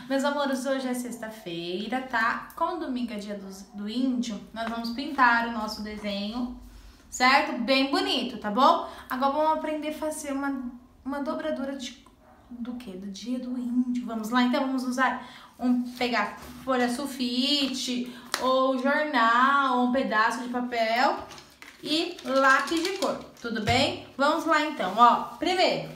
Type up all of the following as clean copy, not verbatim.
Meus amores, hoje é sexta-feira, tá? Como domingo é dia do índio, nós vamos pintar o nosso desenho, certo? Bem bonito, tá bom? Agora vamos aprender a fazer uma dobradura do quê? Do dia do índio. Vamos lá? Então vamos usar pegar folha sulfite, ou jornal, ou um pedaço de papel e lápis de cor, tudo bem? Vamos lá então, ó. Primeiro,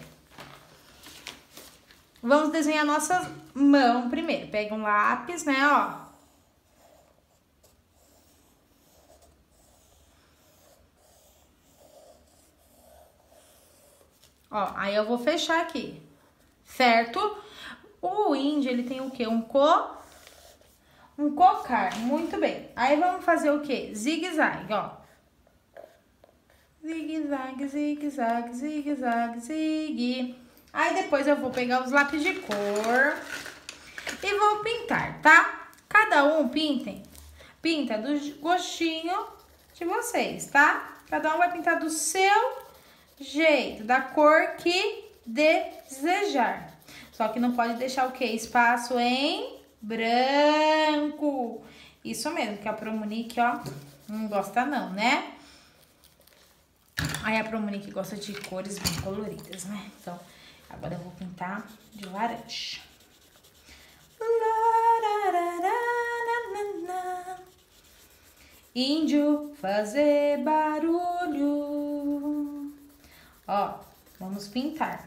vamos desenhar nossa mão primeiro. Pega um lápis, né, ó. Ó, aí eu vou fechar aqui, certo? O índio, ele tem o quê? Um cocar, muito bem. Aí vamos fazer o quê? Zigue-zague, ó. Zigue-zague, zigue-zague, zigue-zague, zigue. Aí depois eu vou pegar os lápis de cor e vou pintar, tá? Cada um pinta do gostinho de vocês, tá? Cada um vai pintar do seu jeito, da cor que desejar. Só que não pode deixar o quê? Espaço em branco. Isso mesmo, que a Promonique, ó, não gosta não, né? Aí a Promonique gosta de cores bem coloridas, né? Então, agora eu vou pintar de laranja. Índio fazer barulho. Ó, vamos pintar.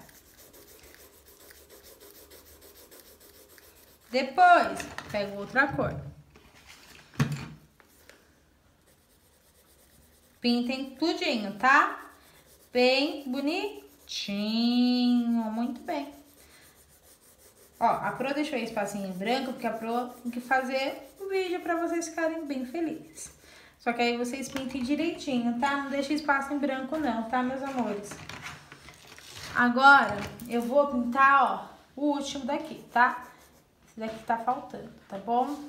Depois, pego outra cor. Pintem tudinho, tá? Bem bonitinho, muito bem. Ó, a Pro deixou esse espacinho em branco, porque a Pro tem que fazer o vídeo pra vocês ficarem bem felizes. Só que aí vocês pintem direitinho, tá? Não deixe espaço em branco não, tá, meus amores? Agora, eu vou pintar, ó, o último daqui, tá? Esse daqui tá faltando, tá bom?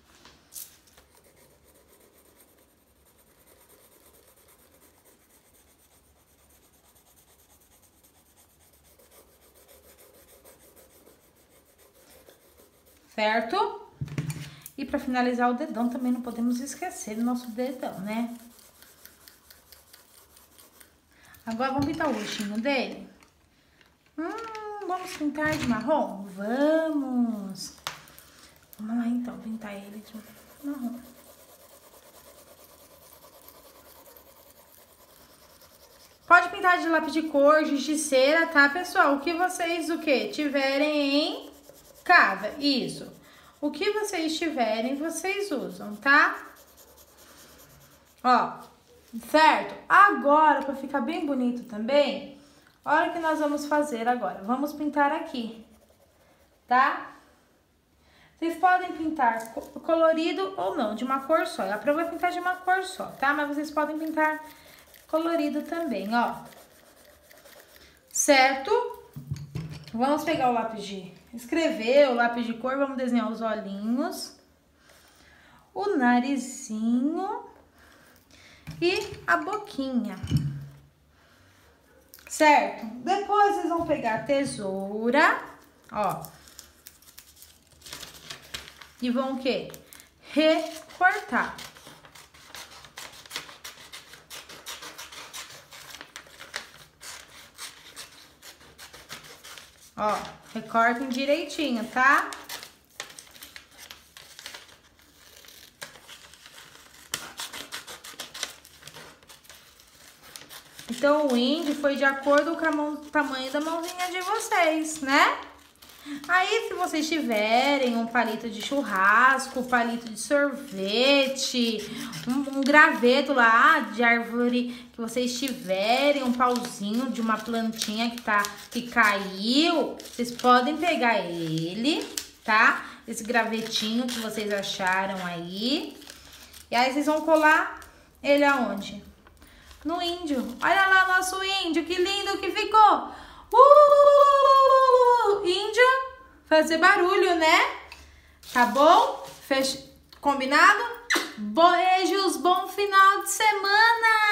Certo? E pra finalizar o dedão, também não podemos esquecer do nosso dedão, né? Agora vamos pintar o rostinho dele. Vamos pintar de marrom? Vamos! Vamos lá então, pintar ele de marrom. Pode pintar de lápis de cor, giz de cera, tá, pessoal? O que vocês, tiverem em casa, isso. O que vocês tiverem, vocês usam, tá? Ó, certo? Agora, pra ficar bem bonito também, olha o que nós vamos fazer agora. Vamos pintar aqui, tá? Vocês podem pintar colorido ou não, de uma cor só. A Pro vai pintar de uma cor só, tá? Mas vocês podem pintar colorido também, ó. Certo? Vamos pegar o lápis de escrever, o lápis de cor, vamos desenhar os olhinhos, o narizinho e a boquinha. Certo? Depois vocês vão pegar a tesoura, ó, e vão o quê? Recortar. Ó, recortem direitinho, tá? Então, o índio foi de acordo com o tamanho da mãozinha de vocês, né? Aí, se vocês tiverem um palito de churrasco, palito de sorvete, um graveto lá de árvore que vocês tiverem, um pauzinho de uma plantinha que caiu, vocês podem pegar ele, tá? Esse gravetinho que vocês acharam aí. E aí, vocês vão colar ele aonde? No índio. Olha lá o nosso índio, que lindo que ficou! Índio, fazer barulho, né? Tá bom? Combinado? Beijos, bom final de semana!